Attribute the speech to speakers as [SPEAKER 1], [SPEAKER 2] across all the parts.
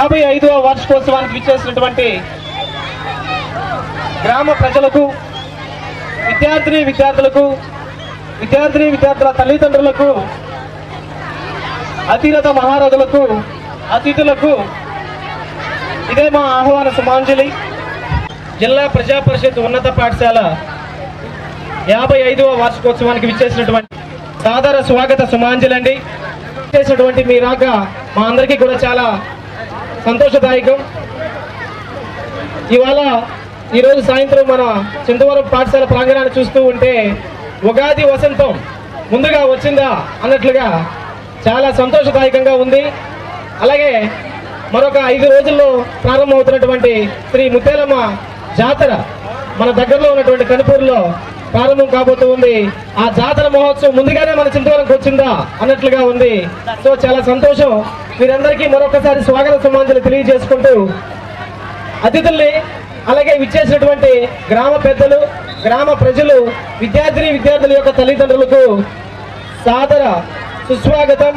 [SPEAKER 1] 55వ వార్షికోత్సవానికి విచ్చేసినటువంటి గ్రామ ప్రజలకు, విద్యార్థుల తల్లిదండ్రులకు, అతిరథ మహారథులకు, అతిథులకు ఇదే మా ఆహ్వాన సుమాంజలి. జిల్లా ప్రజా పరిషత్ ఉన్నత పాఠశాల 55వ వార్షికోత్సవానికి విచ్చేసినటువంటి సాదర స్వాగత సుమాంజలి అండి. చేసినటువంటి మీ రాక మా అందరికీ కూడా చాలా సంతోషదాయకం. ఈరోజు సాయంత్రం మన చింతవరం పాఠశాల ప్రాంగణాన్ని చూస్తూ ఉంటే ఉగాది వసంతం ముందుగా వచ్చిందా అన్నట్లుగా చాలా సంతోషదాయకంగా ఉంది. అలాగే మరొక 5 రోజుల్లో ప్రారంభమవుతున్నటువంటి శ్రీ ముత్యాలమ్మ జాతర మన దగ్గరలో ఉన్నటువంటి కనుపూరులో ప్రారంభం కాబోతూ ఉంది. ఆ జాతర మహోత్సవం ముందుగానే మన చింతవరంకి వచ్చిందా అన్నట్లుగా ఉంది. సో చాలా సంతోషం. మీరందరికీ మరొకసారి స్వాగత సుమాంజలి తెలియజేసుకుంటూ అతిథుల్ని, అలాగే విచ్చేసినటువంటి గ్రామ పెద్దలు, గ్రామ ప్రజలు, విద్యార్థుల యొక్క తల్లిదండ్రులకు సాదర సుస్వాగతం.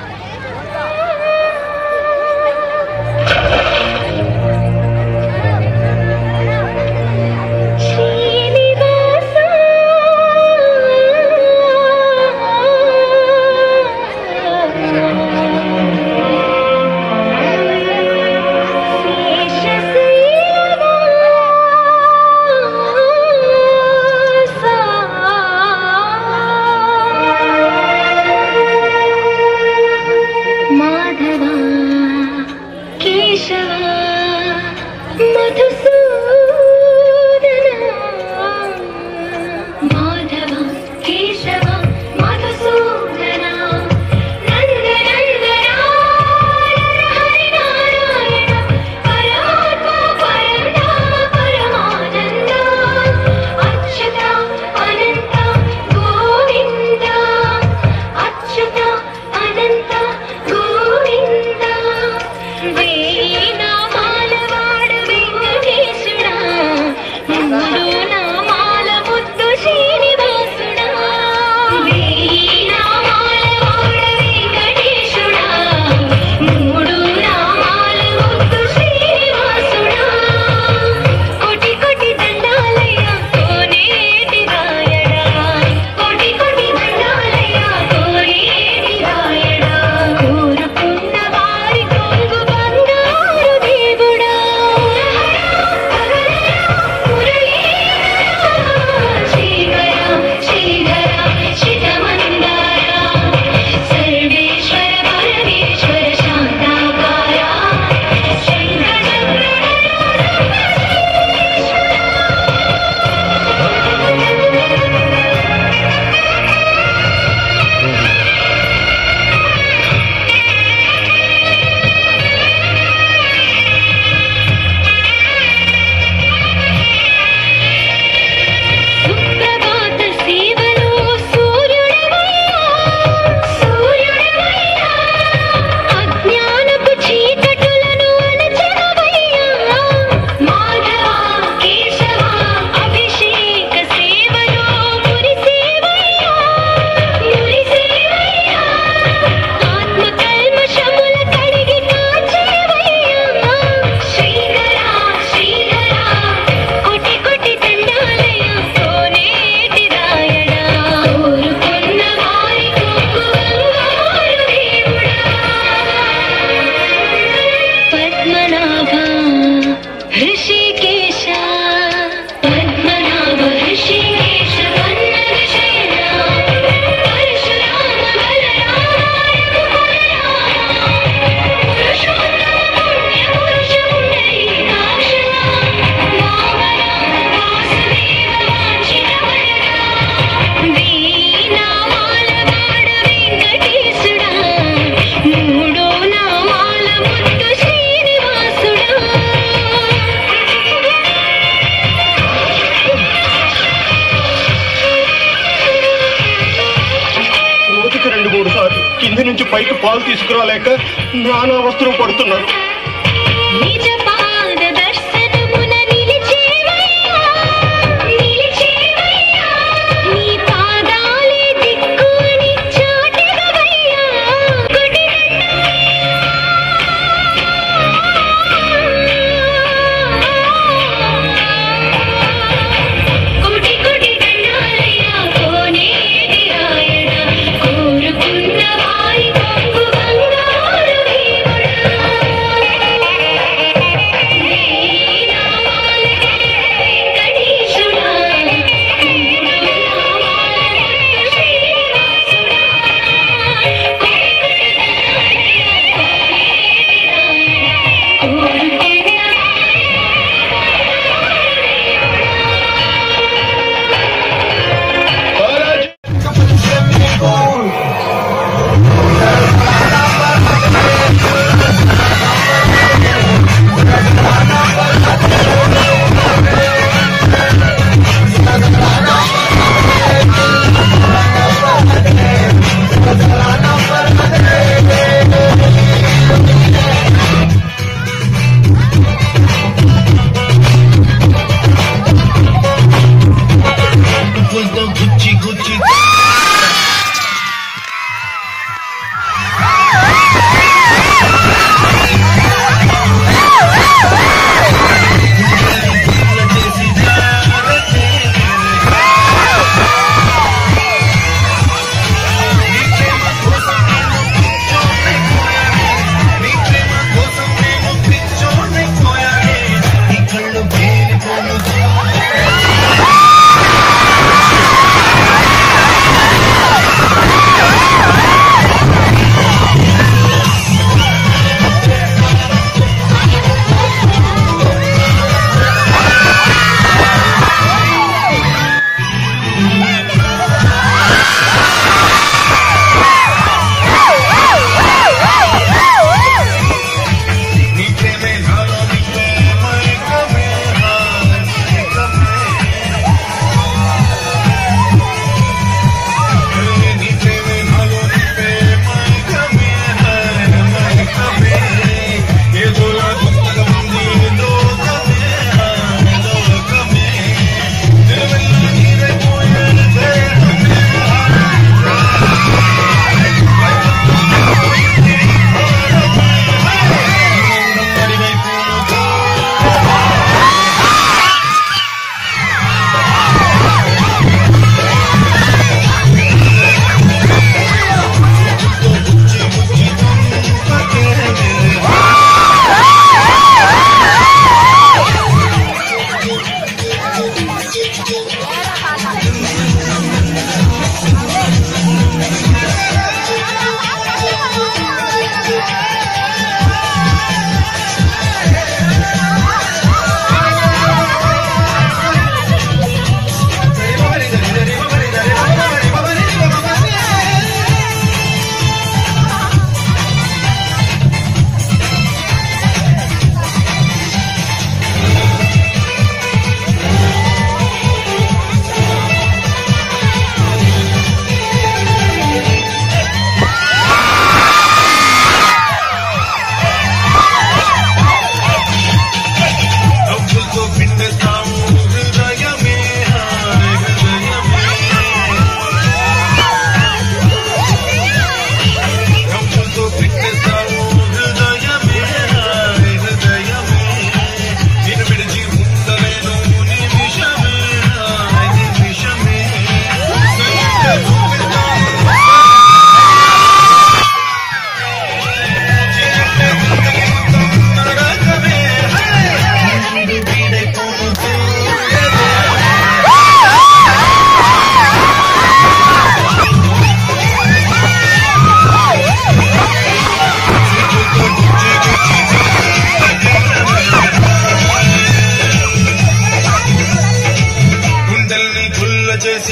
[SPEAKER 2] కింది నుంచి పైకి పాలు తీసుకురాలేక నానా వస్త్రం పడుతున్నారు.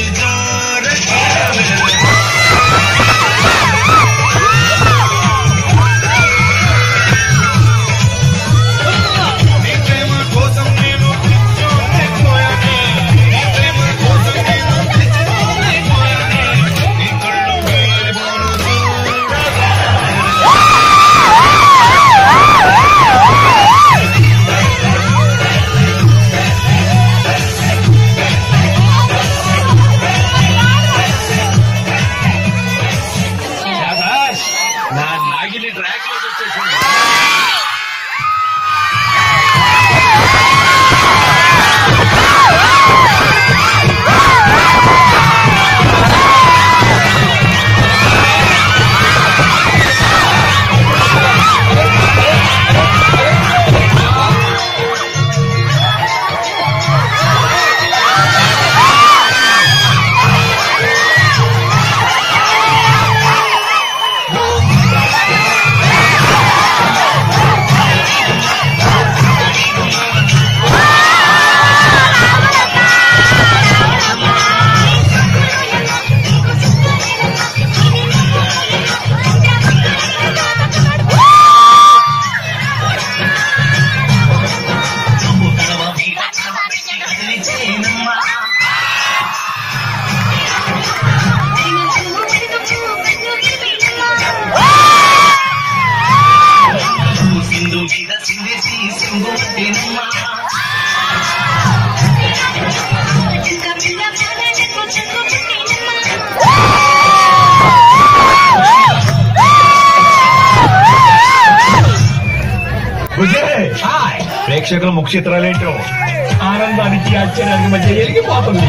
[SPEAKER 2] ప్రేక్షకుల ముఖ చిత్రాలేంటో
[SPEAKER 1] ఆనందానికి ఆశ్చర్యానికి మధ్య ఎలిగిపోతుంది.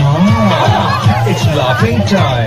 [SPEAKER 2] It's laughing time.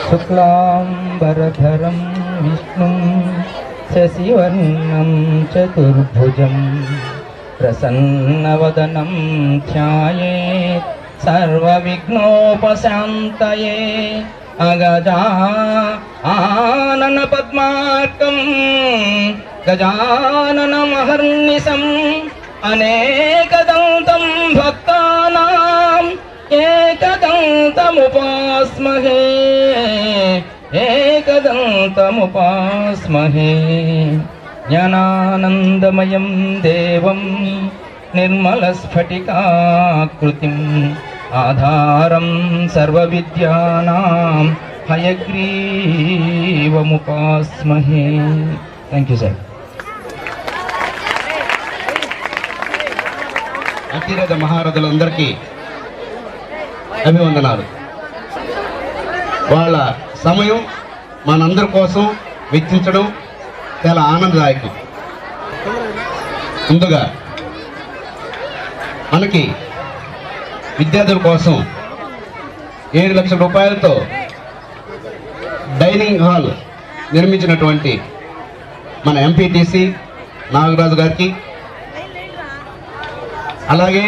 [SPEAKER 3] శుక్లాంబరధరం విష్ణుం శశివర్ణం చతుర్భుజం ప్రసన్నవదనం ధ్యాయేత్ సర్వవిఘ్నోపశాంతయే అగజానన పద్మార్కం గజాననమహర్నిశం అనేకదంతం భక్తానాం ఏకదంతముపాస్మహే ఏకదంతముపాస్మహే జ్ఞానానందమయం దేవం నిర్మలస్ఫటికాకృతిం ఆధారం సర్వవిద్యానాం హయగ్రీవముపాస్మహే. Thank you sir.
[SPEAKER 4] అతిరథ మహారథులందరికీ అభివందనాలు. వాళ్ళ సమయం మనందరి కోసం వెచ్చించడం చాలా ఆనందదాయకం. ముందుగా మనకి విద్యార్థుల కోసం 7 లక్షల రూపాయలతో డైనింగ్ హాల్ నిర్మించినటువంటి మన ఎంపీటీసీ నాగరాజు గారికి, అలాగే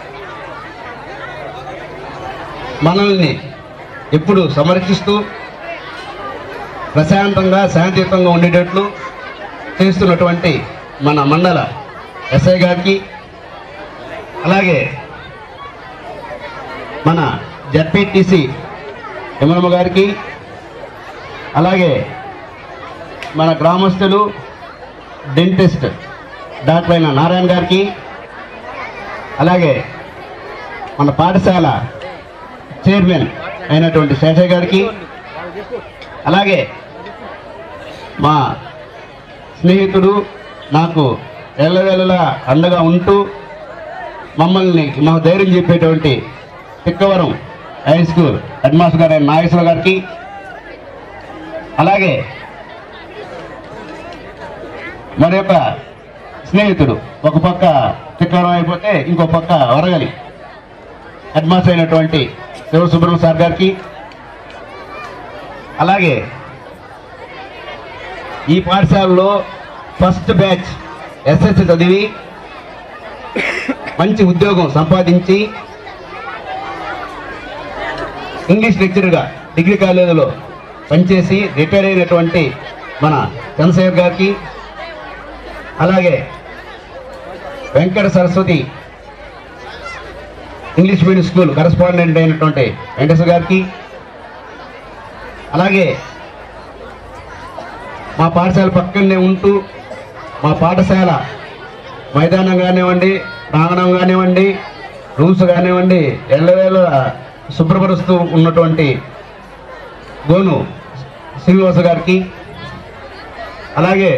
[SPEAKER 4] మనల్ని ఎప్పుడు సంరక్షిస్తూ ప్రశాంతంగా శాంతియుతంగా ఉండేటట్లు చేస్తున్నటువంటి మన మండల ఎస్ఐ గారికి, అలాగే మన జడ్పీటీసీ ఎమ్మెల్యే గారికి, అలాగే మన గ్రామస్తులు డెంటిస్ట్ డాక్టర్ అయిన నారాయణ గారికి, అలాగే మన పాఠశాల చైర్మన్ అయినటువంటి శేషయ్య గారికి, అలాగే మా స్నేహితుడు నాకు ఎల్లవేళలా అండగా ఉంటూ మమ్మల్ని మాకు ధైర్యం చెప్పేటువంటి Chikkavaram high school head master గారు అయిన నాగేశ్వర గారికి, అలాగే మరి యొక్క స్నేహితుడు ఒక పక్క చిక్కవరం అయిపోతే ఇంకో పక్క వరగలి హెడ్ మాస్టర్ అయినటువంటి శివసుబ్రహ్మణ్యం సార్ గారికి, అలాగే ఈ పాఠశాలలో ఫస్ట్ బ్యాచ్ ఎస్ఎస్సి చదివి మంచి ఉద్యోగం సంపాదించి ఇంగ్లీష్ లెక్చరర్గా డిగ్రీ కాలేజీలో పనిచేసి రిటైర్ అయినటువంటి మన చంద్రశేఖర్ గారికి, అలాగే Venkata Saraswati English medium school correspondent అయినటువంటి వెంకటేశ్వర గారికి, అలాగే మా పాఠశాల పక్కనే ఉంటూ మా పాఠశాల మైదానం కానివ్వండి, ప్రాంగణం కానివ్వండి, రూమ్స్ కానివ్వండి ఎల్లవేళ శుభ్రపరుస్తూ ఉన్నటువంటి గోను శ్రీనివాస గారికి, అలాగే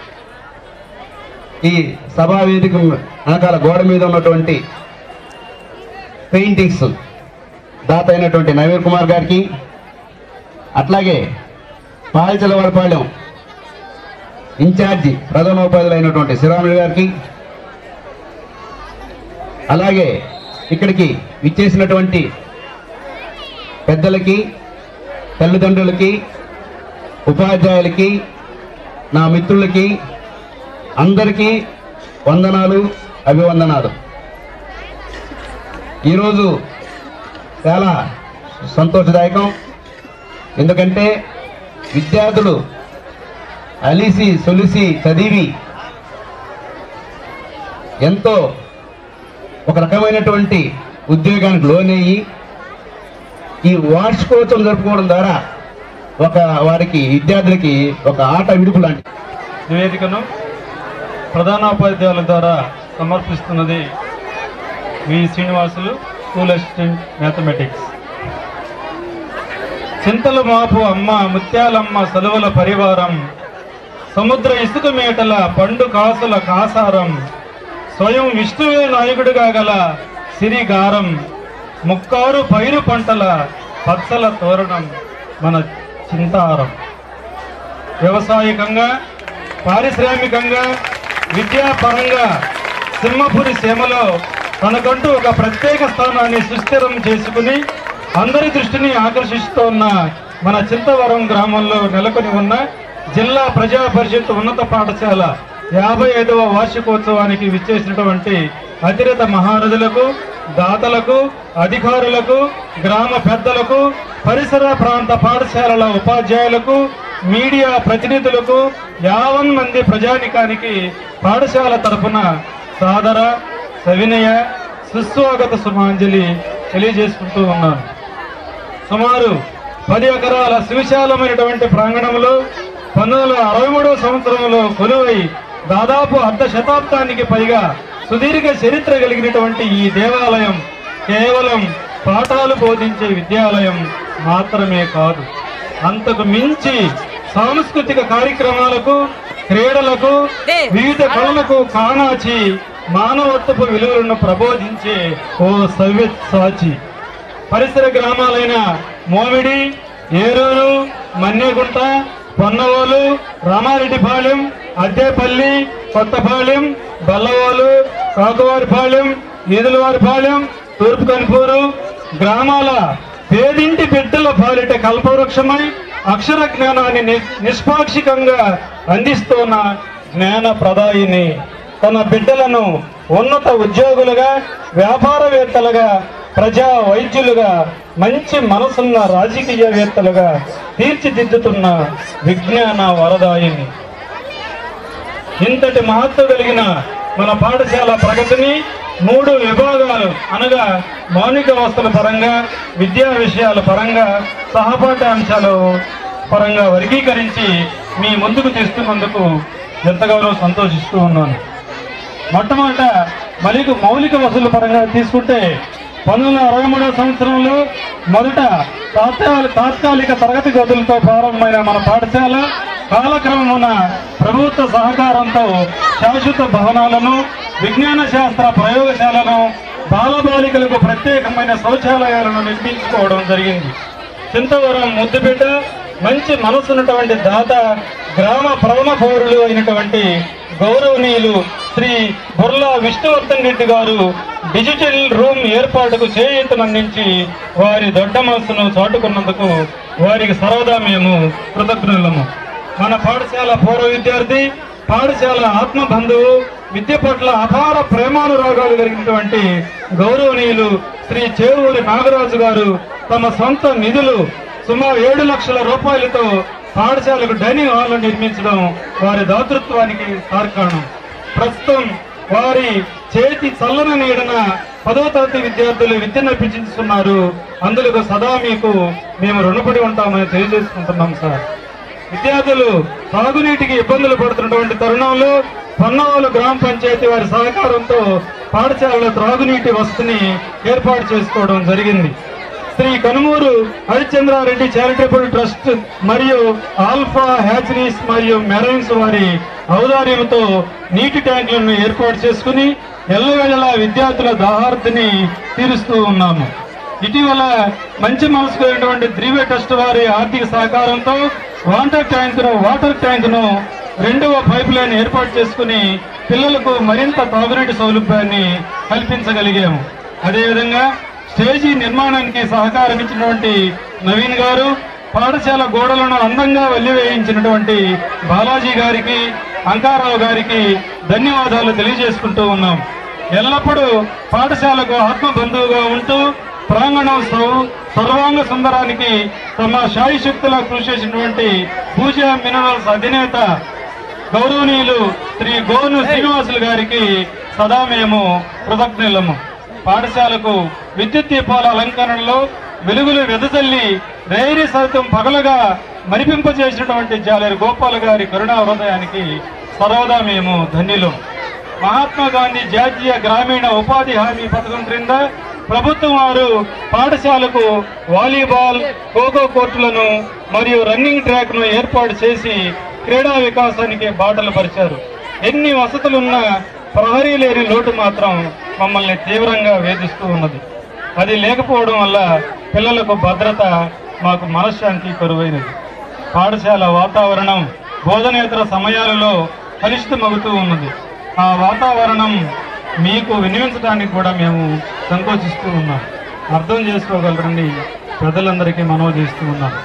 [SPEAKER 4] ఈ సభా వేదిక వెనకాల గోడ మీద ఉన్నటువంటి పెయింటింగ్స్ దాత అయినటువంటి నవీన్ కుమార్ గారికి, అట్లాగే పాల్చలవారిపాలెం ఇన్ఛార్జి ప్రధానోపాధ్యాయులు అయినటువంటి శ్రీరాములు గారికి, అలాగే ఇక్కడికి విచ్చేసినటువంటి పెద్దలకి, తల్లిదండ్రులకి, ఉపాధ్యాయులకి, నా మిత్రులకి అందరికీ వందనాలు, అభివందనాలు. ఈరోజు చాలా సంతోషదాయకం. ఎందుకంటే విద్యార్థులు అలిసి సొలిసి చదివి ఎంతో ఒక రకమైనటువంటి ఉద్యోగానికి లోనయ్యి ఈ వార్షికోత్సవం జరుపుకోవడం ద్వారా ఒక వారికి విద్యార్థులకి ఒక ఆట విడుపు లాంటి
[SPEAKER 5] నివేదికను ప్రధానోపాధ్యాయుల ద్వారా సమర్పిస్తున్నది V Srinivasulu, school assistant mathematics. చింతలు మాపు అమ్మ ముత్యాలమ్మ సలువల పరివారం, సముద్ర ఇసుక మేటల పండు కాసుల కాసారం, స్వయం విష్ణువే నాయకుడిగా గల సిరిగారం, ముక్కారు పైరు పంటల పచ్చల తోరణం మన చింతారం. వ్యవసాయకంగా, పారిశ్రామికంగా, విద్యాపరంగా సింహపురి సీమలో తనకంటూ ఒక ప్రత్యేక స్థానాన్ని సుస్థిరం చేసుకుని అందరి దృష్టిని ఆకర్షిస్తోన్న మన చింతవరం గ్రామంలో నెలకొని ఉన్న జిల్లా ప్రజా పరిషత్ ఉన్నత పాఠశాల 55వ వార్షికోత్సవానికి విచ్చేసినటువంటి అతిరథ మహారథులకు, దాతలకు, అధికారులకు, గ్రామ పెద్దలకు, పరిసర ప్రాంత పాఠశాలల ఉపాధ్యాయులకు, మీడియా ప్రతినిధులకు, 50 మంది ప్రజానికానికి పాఠశాల తరఫున సాదర సవినయ సుస్వాగత సుమాంజలి తెలియజేసుకుంటూ ఉన్నాను. సుమారు 10 ఎకరాల సువిశాలమైనటువంటి ప్రాంగణంలో 1963వ సంవత్సరంలో కొలువై దాదాపు అర్ధ శతాబ్దానికి పైగా సుదీర్ఘ చరిత్ర కలిగినటువంటి ఈ దేవాలయం కేవలం పాఠాలు బోధించే విద్యాలయం మాత్రమే కాదు, అంతకు మించి సాంస్కృతిక కార్యక్రమాలకు, క్రీడలకు, వివిధ కళలకు కానాచి మానవత్వపు విలువలను ప్రబోధించే ఓ సవ్యసాచి. పరిసర గ్రామాలైన మోమిడి, ఏరూరు, మన్నెగుంట, పొన్నవోలు, రామారెడ్డిపాలెం, అద్దేపల్లి, కొత్తపాలెం, బల్లవోలు, కాకువారిపాలెం, ఈదులవారిపాలెం, తూర్పు కన్పూరు గ్రామాల పేదింటి బిడ్డల పాలిట కల్పవృక్షమై అక్షర జ్ఞానాన్ని నిష్పాక్షికంగా అందిస్తున్న జ్ఞాన ప్రదాయిని తన బిడ్డలను ఉన్నత ఉద్యోగులుగా, వ్యాపారవేత్తలుగా, ప్రజా వైద్యులుగా, మంచి మనసున్న రాజకీయవేత్తలుగా తీర్చిదిద్దుతున్న విజ్ఞాన వరదాయిని. ఇంతటి మహత్వ కలిగిన మన పాఠశాల ప్రగతిని 3 విభాగాలు అనగా మౌలిక వస్తువుల పరంగా, విద్యా విషయాల పరంగా, సహపాఠ్యాంశాల పరంగా వర్గీకరించి మీ ముందుకు తెస్తున్నందుకు ఎంతగానో సంతోషిస్తూ ఉన్నాను. మొట్టమొదట మౌలిక వసతుల పరంగా తీసుకుంటే 1963వ సంవత్సరంలో మొదట తాత్కాలిక తరగతి గదులతో ప్రారంభమైన మన పాఠశాల కాలక్రమమున ప్రభుత్వ సహకారంతో శాశ్వత భవనాలను, విజ్ఞాన శాస్త్ర ప్రయోగశాలను, బాలబాలికలకు ప్రత్యేకమైన శౌచాలయాలను నిర్మించుకోవడం జరిగింది. చింతవరం ముద్దుబిడ్డ, మంచి మనసున్నటువంటి దాత, గ్రామ ప్రథమ పౌరులు అయినటువంటి గౌరవనీయులు శ్రీ బుర్లా విష్ణువర్ధన్ రెడ్డి గారు డిజిటల్ రూమ్ ఏర్పాటుకు చేయూతనందించి వారి దొడ్డ మనసును చాటుకున్నందుకు వారికి సర్వదా మేము కృతజ్ఞులము. మన పాఠశాల పూర్వ విద్యార్థి, పాఠశాల ఆత్మబంధువు, విద్య పట్ల అపార ప్రేమానురాగాలు కలిగినటువంటి గౌరవనీయులు శ్రీ చేవూరి నాగరాజు గారు తమ సొంత నిధులు సుమారు 7 లక్షల రూపాయలతో పాఠశాలకు డైనింగ్ హాల్ నిర్మించడం వారి దాతృత్వానికి తార్కాణం. ప్రస్తుతం వారి చేతి చల్లన నీడన 10వ తరగతి విద్యార్థులు విద్యను అభ్యసిస్తున్నారు. అందుకు సదా మీకు మేము రుణపడి ఉంటామని తెలియజేసుకుంటున్నాం సార్. విద్యార్థులు తాగునీటికి ఇబ్బందులు పడుతున్నటువంటి తరుణంలో పొన్నవోలు గ్రామ పంచాయతీ వారి సహకారంతో పాఠశాలలో త్రాగునీటి వసతిని ఏర్పాటు చేసుకోవడం జరిగింది. శ్రీ కనుమూరు హరిచంద్రారెడ్డి చారిటబుల్ ట్రస్ట్ మరియు ఆల్ఫా హ్యాచరీస్ మరియు మెరైన్స్ వారి ఔదార్యంతో నీటి ట్యాంకులను ఏర్పాటు చేసుకుని ఎల్లవేళలా విద్యార్థుల దాహార్తిని తీరుస్తూ ఉన్నాము. ఇటీవల మంచి మనసుకున్నటువంటి ద్రీవే ట్రస్ట్ వారి ఆర్థిక సహకారంతో వాటర్ ట్యాంకును 2వ పైప్ లైన్ ఏర్పాటు చేసుకుని పిల్లలకు మరింత తాగునీటి సౌలభ్యాన్ని కల్పించగలిగాము. అదేవిధంగా స్టేజీ నిర్మాణానికి సహకరించినటువంటి నవీన్ గారు, పాఠశాల గోడలను అందంగా వల్లివేయించినటువంటి బాలాజీ గారికి, అంకారావు గారికి ధన్యవాదాలు తెలియజేసుకుంటూ ఉన్నాం. ఎల్లప్పుడూ పాఠశాలకు ఆత్మబంధువుగా ఉంటూ ప్రాంగణం సర్వాంగ సుందరానికి తమ శాయశక్తులా కృషి చేసినటువంటి పూజా మినరల్స్ అధినేత గౌరవనీయులు శ్రీ గోను శ్రీనివాసులు గారికి సదా మేము కృతజ్ఞులము. పాఠశాలకు విద్యుత్ దీపాల అలంకరణలో వెలుగులు వెదజల్లి రైరి సైతం పగలగా మరిపింపజేసినటువంటి జాలేరు గోపాల్ గారి కరుణా హృదయానికి సర్వదా మేము ధన్యులం. మహాత్మా గాంధీ జాతీయ గ్రామీణ ఉపాధి హామీ పథకం క్రింద ప్రభుత్వం వారు పాఠశాలకు వాలీబాల్, ఖోఖో కోర్టులను మరియు రన్నింగ్ ట్రాక్ను ఏర్పాటు చేసి క్రీడా వికాసానికి బాటలు పరిచారు. ఎన్ని వసతులున్నా ప్రహరీ లేని లోటు మాత్రం మమ్మల్ని తీవ్రంగా వేధిస్తూ ఉన్నది. అది లేకపోవడం వల్ల పిల్లలకు భద్రత, మాకు మనశ్శాంతి కరువైనది. పాఠశాల వాతావరణం బోధనేతర సమయాలలో కలుషితమవుతూ ఉన్నది. ఆ వాతావరణం మీకు వినియోగించడానికి కూడా మేము సంకోచిస్తూ ఉన్నాం. అర్థం చేసుకోగలరని ప్రజలందరికీ మనవి చేస్తూ ఉన్నాం.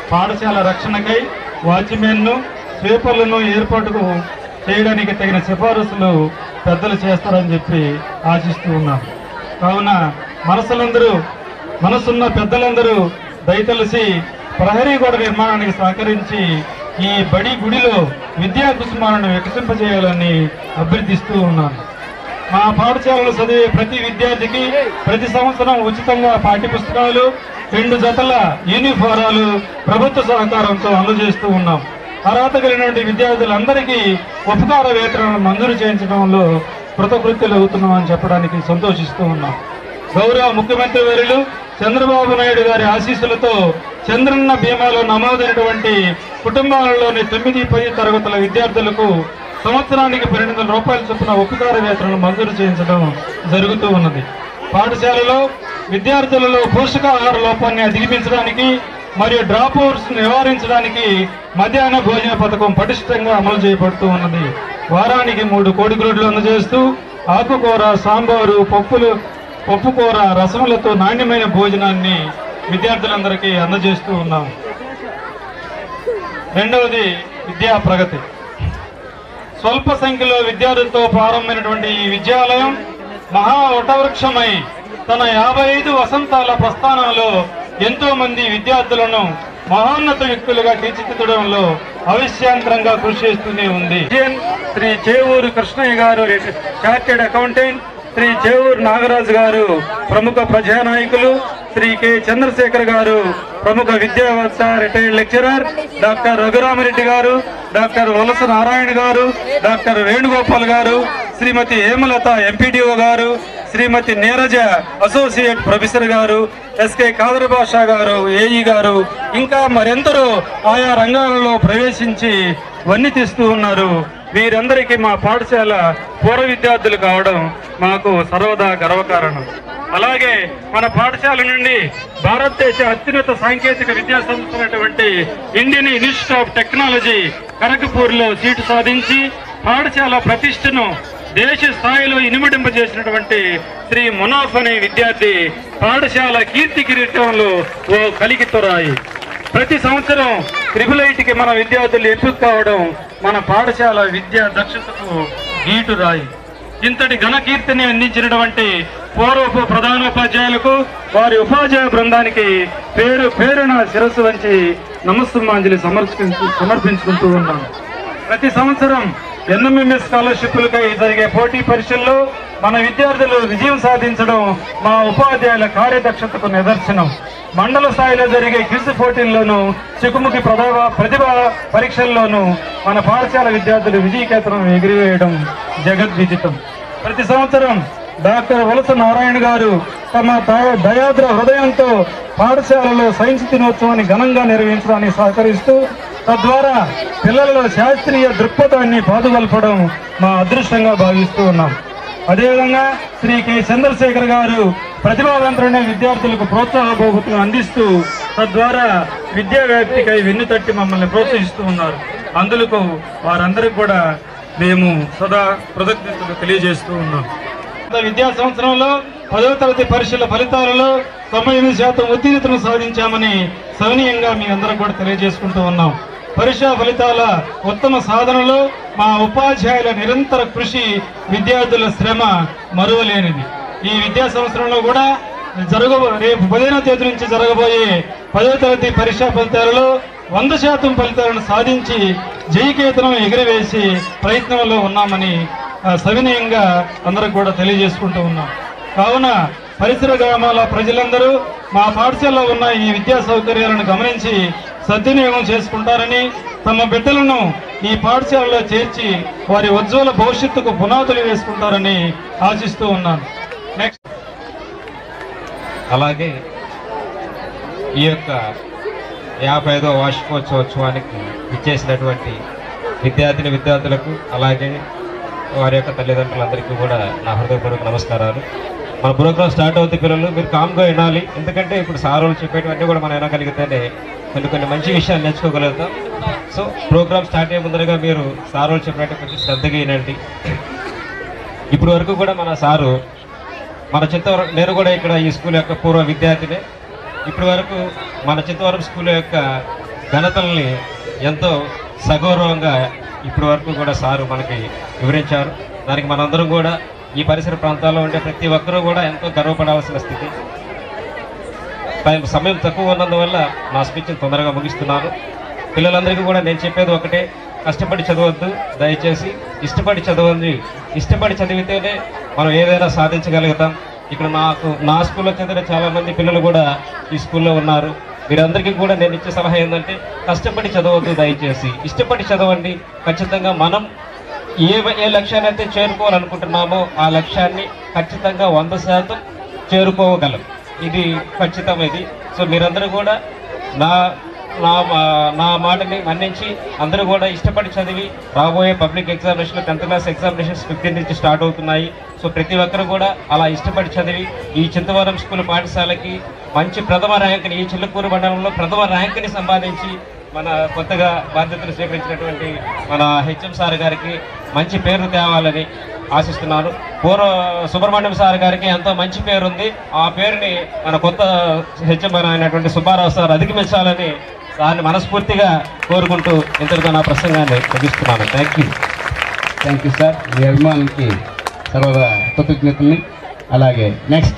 [SPEAKER 5] పాఠశాల రక్షణకై వాచ్మెన్ను స్వీపర్లను ఏర్పాటుకు చేయడానికి తగిన సిఫారసులు పెద్దలు చేస్తారని చెప్పి ఆశిస్తూ ఉన్నాం. కావున మనసున్న పెద్దలందరూ దయతలిసి ప్రహరీ గోడ నిర్మాణానికి సహకరించి ఈ బడి గుడిలో విద్యా కుసుమాలను వికసింపజేయాలని అభ్యర్థిస్తూ ఉన్నాను. మా పాఠశాలలో చదివే ప్రతి విద్యార్థికి ప్రతి సంవత్సరం ఉచితంగా పాఠ్యపుస్తకాలు 2 జతల యూనిఫారాలు ప్రభుత్వ సహకారంతో అందజేస్తూ ఉన్నాం. అర్హత కలిగినటువంటి విద్యార్థులందరికీ ఉపకార వేతనాలను మంజూరు చేయించడంలో కృతకృత్యులు అవుతున్నామని చెప్పడానికి సంతోషిస్తూ ఉన్నాం. గౌరవ ముఖ్యమంత్రి వర్యులు చంద్రబాబు నాయుడు గారి ఆశీస్సులతో చంద్రన్న బీమాలో నమోదైనటువంటి కుటుంబాలలోని 9-10 తరగతుల విద్యార్థులకు సంవత్సరానికి 1200 రూపాయల చొప్పున ఉపకార వేతనాలను మంజూరు చేయించడం జరుగుతూ ఉన్నది. పాఠశాలలో విద్యార్థులలో పోషకాహార లోపాన్ని అధిగమించడానికి మరియు డ్రాప్ అవుట్స్ నివారించడానికి మధ్యాహ్న భోజన పథకం పటిష్టంగా అమలు చేయబడుతూ ఉన్నది. వారానికి 3 కోడిగుడ్లు అందజేస్తూ ఆకుకూర, సాంబారు, పప్పుకూర, రసములతో నాణ్యమైన భోజనాన్ని విద్యార్థులందరికీ అందజేస్తూ ఉన్నాం. రెండవది విద్యా ప్రగతి. స్వల్ప సంఖ్యలో విద్యార్థులతో ప్రారంభమైనటువంటి ఈ విద్యాలయం మహా వటవృక్షమై తన 55 వసంతాల ప్రస్థానంలో ఎంతో మంది విద్యార్థులను మహోన్నత వ్యక్తులుగా తీర్చిదిద్దడంలో అవిశ్రాంతంగా కృషి చేస్తూనే ఉంది. శ్రీ చేవూరు కృష్ణయ్య గారు చార్టెడ్ అకౌంటెంట్, శ్రీ చేవూరు నాగరాజు గారు ప్రముఖ ప్రజానాయకులు, శ్రీ కె చంద్రశేఖర్ గారు ప్రముఖ విద్యావేత్త రిటైర్డ్ లెక్చరర్, డాక్టర్ రఘురామరెడ్డి గారు, డాక్టర్ వలస నారాయణ గారు, డాక్టర్ వేణుగోపాల్ గారు, శ్రీమతి హేమలత ఎంపీడీఓ గారు, శ్రీమతి నీరజ అసోసియేట్ ప్రొఫెసర్ గారు, ఎస్కే కాదర్ బాషా గారు ఏఈ గారు, ఇంకా మరెందరో ఆయా రంగాలలో ప్రవేశించి వన్నె తీస్తూ ఉన్నారు. వీరందరికీ మా పాఠశాల పూర్వ విద్యార్థులు కావడం మాకు సర్వదా గర్వకారణం. అలాగే మన పాఠశాల నుండి భారతదేశ అత్యున్నత సాంకేతిక విద్యా సంస్థ అయినటువంటి ఇండియన్ ఇన్స్టిట్యూట్ ఆఫ్ టెక్నాలజీ ఖరగ్పూర్లో సీటు సాధించి పాఠశాల ప్రతిష్టను దేశ స్థాయిలో ఇనుమడింపజేసినటువంటి శ్రీ మునాఫ్ అనే విద్యార్థి పాఠశాల కీర్తి కిరీటంలో ఓ కలికితురాయి. ప్రతి సంవత్సరం IIITకి మన విద్యార్థులు ఎంపిక కావడం మన పాఠశాల విద్యా దక్షతకు గీటురాయి. ఇంతటి ఘనకీర్తిని అందించినటువంటి పూర్వపు ప్రధానోపాధ్యాయులకు, వారి ఉపాధ్యాయ బృందానికి పేరున శిరస్సు వంచి నమస్సుమాంజలి సమర్పించుకుంటూ ఉన్నాం. ప్రతి సంవత్సరం ఎన్ఎంఎంఎస్ స్కాలర్షిప్లకై జరిగే పోటీ పరీక్షల్లో మన విద్యార్థులు విజయం సాధించడం మా ఉపాధ్యాయుల కార్యదక్షతకు నిదర్శనం. మండల స్థాయిలో జరిగే క్విజ్ పోటీల్లోనూ, చికుముకి ప్రతిభా పరీక్షల్లోనూ మన పాఠశాల విద్యార్థులు విజయకేతనం ఎగిరివేయడం జగద్విదితం. ప్రతి సంవత్సరం డాక్టర్ వలస నారాయణ గారు తమ దయాద్ర హృదయంతో పాఠశాలలో సైన్స్ దినోత్సవాన్ని ఘనంగా నిర్వహించడానికి సహకరిస్తూ తద్వారా పిల్లలలో శాస్త్రీయ దృక్పథాన్ని పాదుగొల్పడం మా అదృష్టంగా భావిస్తూ ఉన్నాం. అదేవిధంగా శ్రీ కె చంద్రశేఖర్ గారు ప్రతిభావంతులైన విద్యార్థులకు ప్రోత్సాహ బహుమతులు అందిస్తూ తద్వారా విద్యా వ్యాప్తికై వెన్నుతట్టి మమ్మల్ని ప్రోత్సహిస్తూ ఉన్నారు. అందుకు వారందరికీ కూడా మేము సదా కృతజ్ఞతలు తెలియజేస్తూ ఉన్నాం. విద్యా సంవత్సరంలో 10వ తరగతి పరీక్షల ఫలితాలలో 98% ఉత్తీర్ణతను సాధించామని సవినీయంగా మీ అందరూ కూడా తెలియజేసుకుంటూ ఉన్నాం. పరీక్షా ఫలితాల ఉత్తమ సాధనలో మా ఉపాధ్యాయుల నిరంతర కృషి, విద్యార్థుల శ్రమ మరువలేనిది. ఈ విద్యా సంవత్సరంలో కూడా రేపు 15వ తేదీ నుంచి జరగబోయే 10వ తరగతి పరీక్షా ఫలితాలలో 100% ఫలితాలను సాధించి జయకేతనం ఎగిరివేసి ప్రయత్నంలో ఉన్నామని సవినయంగా అందరికి కూడా తెలియజేసుకుంటూ ఉన్నాం. కావున పరిసర గ్రామాల ప్రజలందరూ మా పాఠశాలలో ఉన్న ఈ విద్యా సౌకర్యాలను గమనించి సద్వినియోగం చేసుకుంటారని, తమ బిడ్డలను ఈ పాఠశాలలో చేర్చి వారి ఉజ్వల భవిష్యత్తుకు పునాదులు వేసుకుంటారని ఆశిస్తూ ఉన్నాను. నెక్స్ట్
[SPEAKER 6] అలాగే ఈ యొక్క 55వ వార్షికోత్సవానికి ఇచ్చేసినటువంటి విద్యార్థులకు అలాగే వారి యొక్క తల్లిదండ్రులందరికీ కూడా నా హృదయపూర్వక నమస్కారాలు. మన ప్రోగ్రామ్ స్టార్ట్ అవుతుంది. పిల్లలు మీరు కామ్గా వినాలి, ఎందుకంటే ఇప్పుడు సారోళ్ళు చెప్పేటివన్నీ కూడా మనం వినగలిగితేనే కొన్ని మంచి విషయాలు నేర్చుకోగలుగుతాం. సో ప్రోగ్రామ్ స్టార్ట్ అయ్యే ముందరగా మీరు సారోళ్ళు చెప్పినట్టు కొంచెం శ్రద్ధగా వినండి. ఇప్పటి వరకు కూడా మన సారు మన చింతవరం, నేను కూడా ఇక్కడ ఈ స్కూల్ యొక్క పూర్వ విద్యార్థినే. ఇప్పటి వరకు మన చింతవరం స్కూల్ యొక్క ఘనతల్ని ఎంతో సగౌరవంగా ఇప్పటి వరకు కూడా సారు మనకి వివరించారు. దానికి మనందరం కూడా ఈ పరిసర ప్రాంతాల్లో ఉండే ప్రతి ఒక్కరూ కూడా ఎంతో గర్వపడాల్సిన స్థితి. సమయం తక్కువ ఉన్నందువల్ల నా స్పీచ్ని తొందరగా ముగిస్తున్నాను. పిల్లలందరికీ కూడా నేను చెప్పేది ఒకటే, కష్టపడి చదవద్దు, దయచేసి ఇష్టపడి చదవండి. ఇష్టపడి చదివితేనే మనం ఏదైనా సాధించగలుగుతాం. ఇక్కడ నా స్కూల్లో చదివిన చాలామంది పిల్లలు కూడా ఈ స్కూల్లో ఉన్నారు. మీరందరికీ కూడా నేను ఇచ్చే సలహా ఏంటంటే, కష్టపడి చదవద్దు, దయచేసి ఇష్టపడి చదవండి. ఖచ్చితంగా మనం ఏ లక్ష్యాన్ని అయితే చేరుకోవాలనుకుంటున్నామో ఆ లక్ష్యాన్ని ఖచ్చితంగా 100% చేరుకోగలం. ఇది ఖచ్చితమైనది. సో మీరందరూ కూడా నా మాటని మన్నించి అందరూ కూడా ఇష్టపడి చదివి రాబోయే public examination 10th class examinations 15 నుంచి స్టార్ట్ అవుతున్నాయి. సో ప్రతి ఒక్కరు కూడా అలా ఇష్టపడి చదివి ఈ చింతవరం స్కూల్ పాఠశాలకి మంచి ప్రథమ ర్యాంక్ని, ఈ చిల్లకూరు మండలంలో ప్రథమ ర్యాంక్ని సంపాదించి మన కొత్తగా బాధ్యతలు స్వీకరించినటువంటి మన హెచ్ఎం సార్ గారికి మంచి పేరు తేవాలని ఆశిస్తున్నాను. సుబ్రహ్మణ్యం సార్ గారికి ఎంతో మంచి పేరు ఉంది. ఆ పేరుని మన కొత్త హెచ్ఎం అయినటువంటి సుబ్బారావు సార్ అధిగమించాలని సార్ని మనస్ఫూర్తిగా కోరుకుంటూ ఇంతటితో నా ప్రసంగాన్ని ముగిస్తున్నాను.
[SPEAKER 4] Thank you sir. మీ అభిమానులకి సర్వదా కృతజ్ఞతల్ని. అలాగే నెక్స్ట్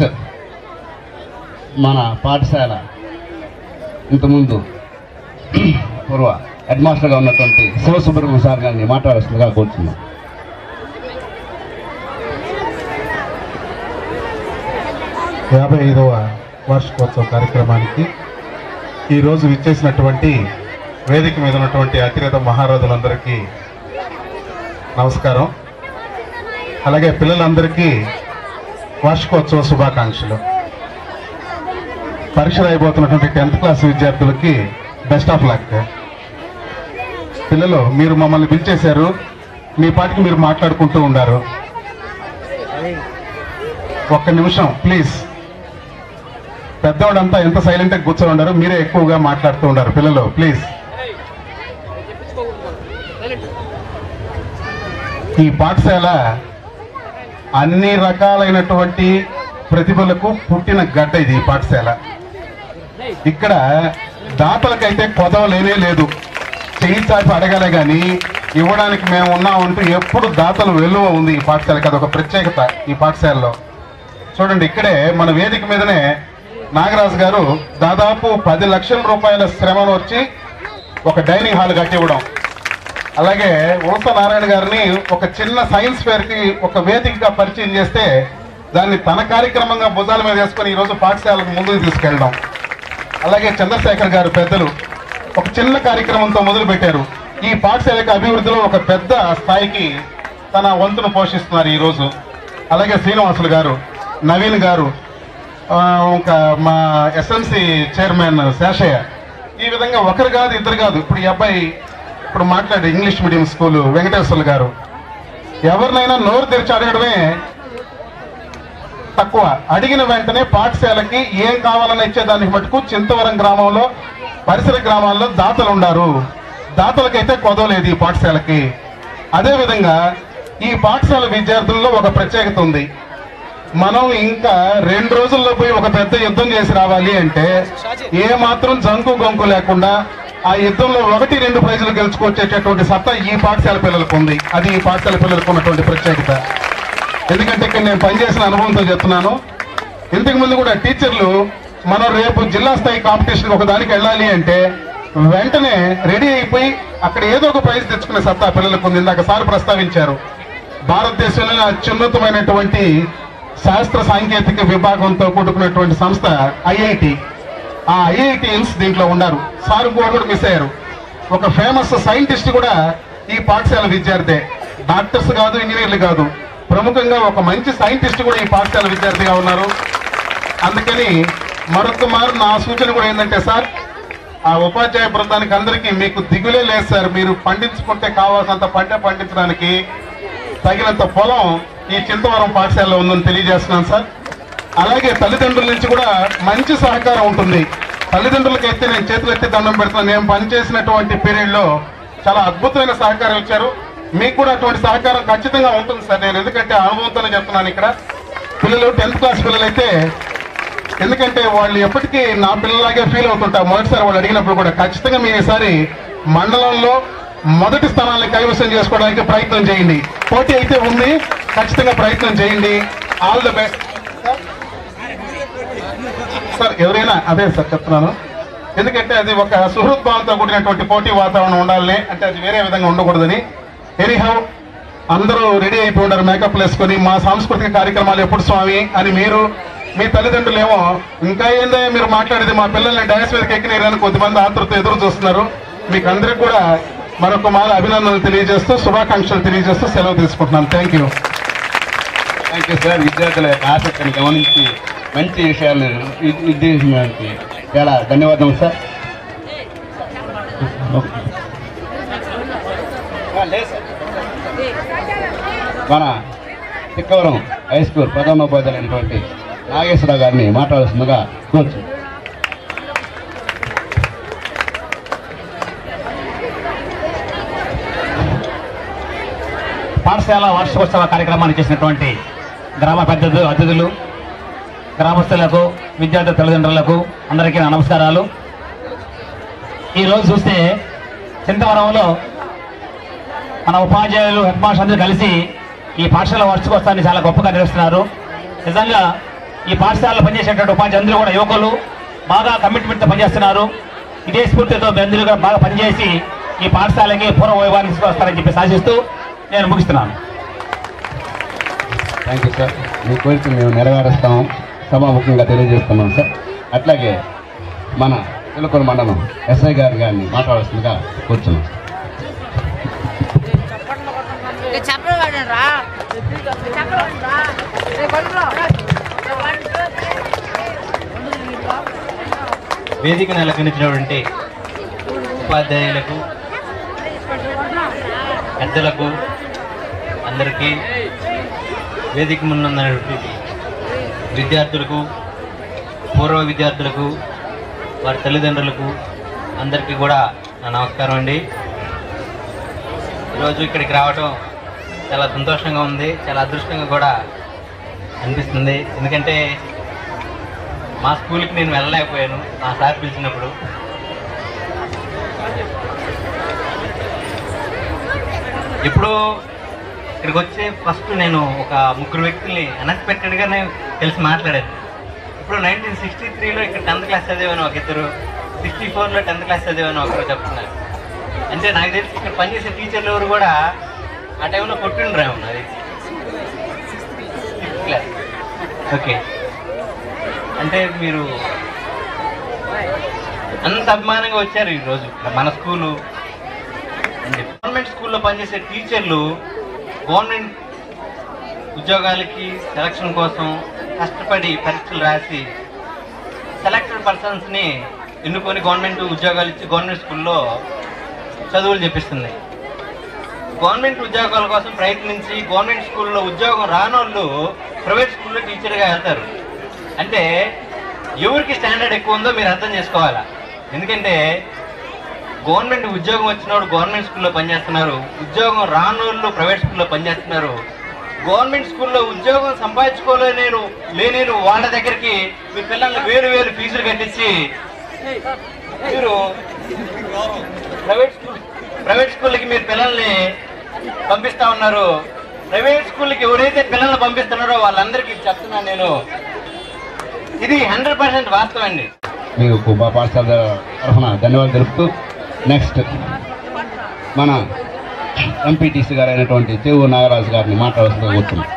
[SPEAKER 4] మన పాఠశాల ఇంతకుముందు పూర్వ హెడ్ మాస్టర్గా ఉన్నటువంటి శివసుబ్రహ్మణ్యం సార్ గారిని మాట్లాడాల్సిందిగా కోరుతున్నాం.
[SPEAKER 7] యాభై 55వ వార్షికోత్సవ కార్యక్రమానికి ఈరోజు విచ్చేసినటువంటి వేదిక మీద ఉన్నటువంటి అతిరథ మహారాజులందరికీ నమస్కారం. అలాగే పిల్లలందరికీ వార్షికోత్సవ శుభాకాంక్షలు. పరీక్ష రాయబోతున్నటువంటి 10th క్లాస్ విద్యార్థులకి బెస్ట్ ఆఫ్ లక్. పిల్లలు, మీరు మమ్మల్ని పిలిచేశారు, మీ పాటికి మీరు మాట్లాడుకుంటూ ఉండారు. ఒక్క నిమిషం ప్లీజ్. పెద్దవాళ్ళంతా ఎంత సైలెంట్గా కూర్చొని ఉన్నారు, మీరే ఎక్కువగా మాట్లాడుతూ ఉన్నారు. పిల్లలు ప్లీజ్. ఈ పాఠశాల అన్ని రకాలైనటువంటి ప్రతిభలకు పుట్టిన గడ్డ. ఇది ఈ పాఠశాల. ఇక్కడ దాతలకైతే కొదవ లేనే లేదు. చెయ్యి చాపి అడగాలే కానీ ఇవ్వడానికి మేము ఉన్నామంటూ ఎప్పుడు దాతలు వెలువ ఉంది ఈ పాఠశాలకి. అదొక ప్రత్యేకత ఈ పాఠశాలలో. చూడండి, ఇక్కడే మన వేదిక మీదనే నాగరాజు గారు దాదాపు 10 లక్షల రూపాయల శ్రమను వచ్చి ఒక డైనింగ్ హాల్ కట్టివ్వడం, అలాగే ఉల్స నారాయణ గారిని ఒక చిన్న సైన్స్ ఫేర్కి ఒక వేదికగా పరిచయం చేస్తే దాన్ని తన కార్యక్రమంగా భుజాల మీద వేసుకొని ఈరోజు పాఠశాలకు ముందుకు తీసుకెళ్ళడం, అలాగే చంద్రశేఖర్ గారు పెద్దలు ఒక చిన్న కార్యక్రమంతో మొదలుపెట్టారు. ఈ పాఠశాలకు అభివృద్ధిలో ఒక పెద్ద స్థాయికి తన వంతును పోషిస్తున్నారు ఈరోజు. అలాగే శ్రీనివాసులు గారు, నవీన్ గారు, ఇంకా మా ఎస్ఎంసి చైర్మన్ శేషయ్య, ఈ విధంగా ఒకరు కాదు ఇద్దరు కాదు. ఇప్పుడు ఈ అబ్బాయి ఇప్పుడు మాట్లాడే ఇంగ్లీష్ మీడియం స్కూలు వెంకటేశ్వర్లు గారు, ఎవరినైనా నోరు తెరిచి అడగడమే తక్కువ. అడిగిన వెంటనే పాఠశాలకి ఏం కావాలని ఇచ్చేదానికి మటుకు చింతవరం గ్రామంలో పరిసర గ్రామాల్లో దాతలు ఉన్నారు. దాతలకైతే కొదవలేదు ఈ పాఠశాలకి. అదేవిధంగా ఈ పాఠశాల విద్యార్థుల్లో ఒక ప్రత్యేకత ఉంది. మనం ఇంకా 2 రోజుల్లో పోయి ఒక పెద్ద యుద్ధం చేసి రావాలి అంటే ఏ మాత్రం జంకు గొంకు లేకుండా ఆ యుద్ధంలో 1-2 ప్రైజులు గెలుచుకొచ్చేటటువంటి సత్తా ఈ పాఠశాల పిల్లలకు ఉంది. అది ఈ పాఠశాల పిల్లలకు ఉన్నటువంటి ప్రత్యేకత. ఎందుకంటే ఇక్కడ నేను పనిచేసిన అనుభవంతో చెప్తున్నాను. ఇంతకు ముందు కూడా టీచర్లు మనం రేపు జిల్లా స్థాయి కాంపిటీషన్ ఒక దానికి వెళ్ళాలి అంటే వెంటనే రెడీ అయిపోయి అక్కడ ఏదో ఒక ప్రైజ్ తెచ్చుకునే సత్తా పిల్లలకు ఉంది. ఇందాక సార్ ప్రస్తావించారు, భారతదేశంలో అత్యున్నతమైనటువంటి శాస్త్ర సాంకేతిక విభాగంతో కూడుకున్నటువంటి సంస్థ ఐఐటి. ఆ ఐఐటియన్స్ దీంట్లో ఉన్నారు. సార్ కూడా మిస్ అయ్యారు. ఒక ఫేమస్ సైంటిస్ట్ కూడా ఈ పాఠశాల విద్యార్థే. డాక్టర్స్ కాదు, ఇంజనీర్లు కాదు, ప్రముఖంగా ఒక మంచి సైంటిస్ట్ కూడా ఈ పాఠశాల విద్యార్థిగా ఉన్నారు. అందుకని మరొక మారు నా సూచన కూడా ఏంటంటే సార్, ఆ ఉపాధ్యాయ బృందానికి అందరికీ మీకు దిగులే లేదు సార్. మీరు పండించుకుంటే కావాల్సినంత పంట పండించడానికి తగినంత పొలం ఈ చింతవరం పాఠశాలలో ఉందని తెలియజేస్తున్నాను సార్. అలాగే తల్లిదండ్రుల నుంచి కూడా మంచి సహకారం ఉంటుంది. తల్లిదండ్రులకైతే నేను చేతులు ఎత్తి దండం పెడుతున్నాను. నేను పనిచేసినటువంటి పీరియడ్లో చాలా అద్భుతమైన సహకారం ఇచ్చారు. మీకు కూడా అటువంటి సహకారం ఖచ్చితంగా ఉంటుంది సార్. నేను ఎందుకంటే అనుభవంతోనే చెప్తున్నాను. ఇక్కడ పిల్లలు 10th క్లాస్ పిల్లలైతే ఎందుకంటే వాళ్ళు ఎప్పటికీ నా పిల్లలాగే ఫీల్ అవుతుంటారు. మొదటిసారి వాళ్ళు అడిగినప్పుడు కూడా ఖచ్చితంగా మీరు ఈసారి మండలంలో మొదటి స్థానాన్ని కైవసం చేసుకోవడానికి ప్రయత్నం చేయండి. పోటీ అయితే ఉంది, ఖచ్చితంగా ప్రయత్నం చేయండి. All the best sir. ఎవరైనా అదే సార్ చెప్తున్నాను, ఎందుకంటే అది ఒక సుహృద్భావంతో కూడినటువంటి పోటీ వాతావరణం ఉండాలని, అంటే అది వేరే విధంగా ఉండకూడదని. ఎనీహౌ అందరూ రెడీ అయిపోయి ఉంటారు మేకప్ వేసుకొని, మా సాంస్కృతిక కార్యక్రమాలు ఎప్పుడు స్వామి అని మీరు, మీ తల్లిదండ్రులు ఏమో ఇంకా ఏందో మీరు మాట్లాడేది, మా పిల్లల్ని డాన్స్ మీదకి ఎక్కినారని కొద్దిమంది ఆతృత ఎదురు చూస్తున్నారు. మీకు అందరికి కూడా మరొక మాల అభినందనలు తెలియజేస్తూ, శుభాకాంక్షలు తెలియజేస్తూ సెలవు తీసుకుంటున్నాను. Thank you
[SPEAKER 4] sir. విద్యార్థుల యొక్క ఆసక్తిని గమనించి మంచి విషయాలను నిర్దేశించడానికి చాలా ధన్యవాదాలు సార్. మన చిక్కవరం హై స్కూల్ ప్రధానోపాధ్యాయులైనటువంటి నాగేశ్వరరావు గారిని మాట్లాడుతుండగా కోరుచు.
[SPEAKER 8] పాఠశాల వార్షికోత్సవ కార్యక్రమాన్ని చేసినటువంటి గ్రామ పెద్దలు, అతిథులు, గ్రామస్తులకు, విద్యార్థి తల్లిదండ్రులకు అందరికీ నా నమస్కారాలు. ఈరోజు చూస్తే చింతవరంలో మన ఉపాధ్యాయులు, హెడ్ మాస్టర్ అందరూ కలిసి ఈ పాఠశాల వార్షికోత్సవాన్ని చాలా గొప్పగా నిర్వహిస్తున్నారు. నిజంగా ఈ పాఠశాలలో పనిచేసేటువంటి ఉపాధ్యాయులు కూడా యువకులు బాగా కమిట్మెంట్తో పనిచేస్తున్నారు. ఇదే స్ఫూర్తితో అందరూ కూడా బాగా పనిచేసి ఈ పాఠశాలకి పూర్వ వైభవాన్ని తీసుకొస్తారని చెప్పి ఆశిస్తూ నేను ముగిస్తున్నాను.
[SPEAKER 4] Thank you sir. మీ కోరిక మేము నెరవేరుస్తాము సభాముఖంగా తెలియజేస్తున్నాం సార్. అట్లాగే మన చిలకూరు మండలం ఎస్ఐ గారిని మాట్లాడాల్సిందిగా కూర్చున్నాం.
[SPEAKER 9] వేదికను అలంకరించినటువంటి ఉపాధ్యాయులకు, పెద్దలకు అందరికీ, వేదిక ముందున్నటువంటి విద్యార్థులకు, పూర్వ విద్యార్థులకు, వారి తల్లిదండ్రులకు అందరికీ కూడా నా నమస్కారం అండి. ఈరోజు ఇక్కడికి రావటం చాలా సంతోషంగా ఉంది, చాలా అదృష్టంగా కూడా అనిపిస్తుంది. ఎందుకంటే మా స్కూల్కి నేను వెళ్ళలేకపోయాను మా సార్ పిలిచినప్పుడు. ఇప్పుడు ఇక్కడికి వచ్చి ఫస్ట్ నేను ఒక ముగ్గురు వ్యక్తుల్ని అన్ఎక్స్పెక్టెడ్గానే కలిసి మాట్లాడాను. ఇప్పుడు 1963లో ఇక్కడ 10th క్లాస్ చదివాను ఒక ఇద్దరు, 64లో 10th క్లాస్ చదివాను ఒకరు చెప్తున్నారు. అంటే నాకు తెలిసి ఇక్కడ పనిచేసే టీచర్లు ఎవరు కూడా ఆ టైంలో కొట్టిండ్రేమో అది 6th క్లాస్. ఓకే, అంటే మీరు అంత అభిమానంగా వచ్చారు ఈరోజు మన స్కూలు. గవర్నమెంట్ స్కూల్లో పనిచేసే టీచర్లు గవర్నమెంట్ ఉద్యోగాలకి సెలక్షన్ కోసం కష్టపడి పరీక్షలు రాసి సెలెక్టెడ్ పర్సన్స్ని ఎన్నుకొని గవర్నమెంట్ ఉద్యోగాలు ఇచ్చి గవర్నమెంట్ స్కూల్లో చదువులు చెప్పిస్తుంది. గవర్నమెంట్ ఉద్యోగాల కోసం ప్రయత్నించి గవర్నమెంట్ స్కూల్లో ఉద్యోగం రానోళ్ళు ప్రైవేట్ స్కూల్లో టీచర్గా వెళ్తారు. అంటే ఎవరికి స్టాండర్డ్ ఎక్కువ ఉందో మీరు అర్థం చేసుకోవాలా. ఎందుకంటే గవర్నమెంట్ ఉద్యోగం వచ్చినోడు గవర్నమెంట్ స్కూల్లో పనిచేస్తున్నారు, ఉద్యోగం రానోళ్ళు ప్రైవేట్ స్కూల్లో పనిచేస్తున్నారు. గవర్నమెంట్ స్కూల్లో ఉద్యోగం సంపాదించుకోలేని వాళ్ళ దగ్గరికి మీ పిల్లల్ని వేరు ఫీజులు కట్టించి మీరు ప్రైవేట్ స్కూల్కి మీరు పిల్లల్ని పంపిస్తా ఉన్నారు. ప్రైవేట్ స్కూల్కి ఎవరైతే పిల్లల్ని పంపిస్తున్నారో వాళ్ళందరికీ చెప్తున్నాను నేను, ఇది 100% వాస్తవం అండి.
[SPEAKER 4] మీకు మా పాఠశాల తరఫున ధన్యవాదాలు తెలుపుతూ నెక్స్ట్ మన ఎంపీటీసీ గారు అయినటువంటి చెవు నాగరాజు గారిని మాట్లాడాల్సిందిగా కూర్చున్నాం.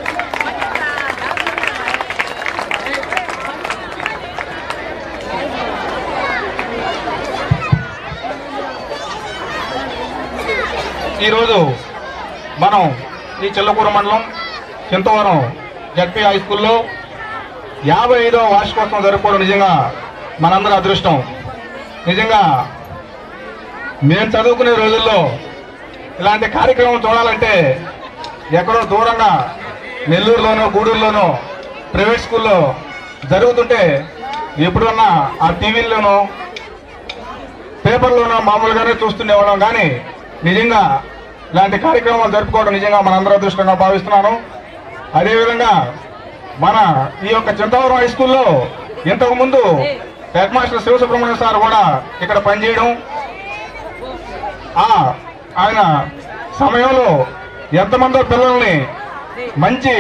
[SPEAKER 7] ఈరోజు మనం ఈ చిల్లకూరు మండలం చింతవరం జడ్పీ హై స్కూల్లో 55వ వార్షికోత్సవం జరుపుకోవడం నిజంగా మనందరి అదృష్టం. నిజంగా మేము చదువుకునే రోజుల్లో ఇలాంటి కార్యక్రమం చూడాలంటే ఎక్కడో దూరంగా నెల్లూరులోనో గూడూరులోనో ప్రైవేట్ స్కూల్లో జరుగుతుంటే ఎప్పుడన్నా ఆ టీవీల్లోనో పేపర్లోనో మామూలుగానే చూస్తుండేవాళ్ళం. కానీ నిజంగా ఇలాంటి కార్యక్రమాలు జరుపుకోవడం నిజంగా మనందరూ అదృష్టంగా భావిస్తున్నాను. అదేవిధంగా మన ఈ యొక్క చింతవరం హై స్కూల్లో ఇంతకు ముందు హెడ్ మాస్టర్ శివసుబ్రహ్మణ్యం సార్ కూడా ఇక్కడ పనిచేయడం, ఆయన సమయంలో ఎంతమందో పిల్లల్ని మంచి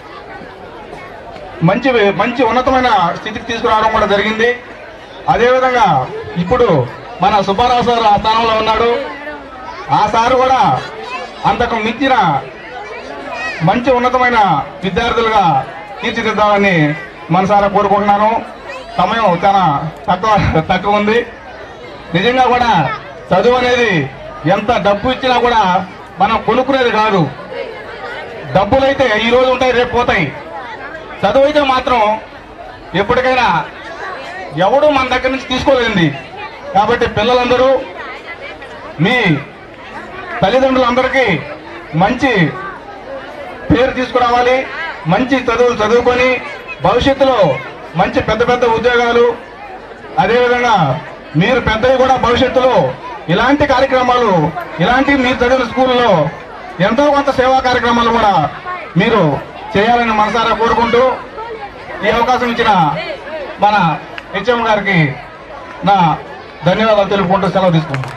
[SPEAKER 7] మంచి మంచి ఉన్నతమైన స్థితికి తీసుకురావడం కూడా జరిగింది. అదేవిధంగా ఇప్పుడు మన సుబ్బారావు సార్ ఆ స్థానంలో ఉన్నాడు. ఆ సార్ కూడా అంతకు మించిన మంచి ఉన్నతమైన విద్యార్థులుగా తీర్చిదిద్దామని మనసారా కోరుకుంటున్నాను. సమయం చాలా తక్కువ ఉంది. నిజంగా కూడా చదువు అనేది ఎంత డబ్బు ఇచ్చినా కూడా మనం కొనుక్కునేది కాదు. డబ్బులైతే ఈ రోజు ఉంటాయి, రేపు పోతాయి. చదువు అయితే మాత్రం ఎప్పటికైనా ఎవడు మన దగ్గర నుంచి తీసుకోలేండి. కాబట్టి పిల్లలందరూ మీ తల్లిదండ్రులందరికీ మంచి పేరు తీసుకురావాలి. మంచి చదువులు చదువుకొని భవిష్యత్తులో మంచి పెద్ద పెద్ద ఉద్యోగాలు, అదేవిధంగా మీరు పెద్దవి కూడా భవిష్యత్తులో ఇలాంటి కార్యక్రమాలు, ఇలాంటి మీరు చదివిన స్కూల్లో ఎంతో కొంత సేవా కార్యక్రమాలు కూడా మీరు చేయాలని మనసారా కోరుకుంటూ ఈ అవకాశం ఇచ్చిన మన హెచ్ఎం గారికి నా ధన్యవాదాలు తెలుపుకుంటూ సెలవు తీసుకుంటాం.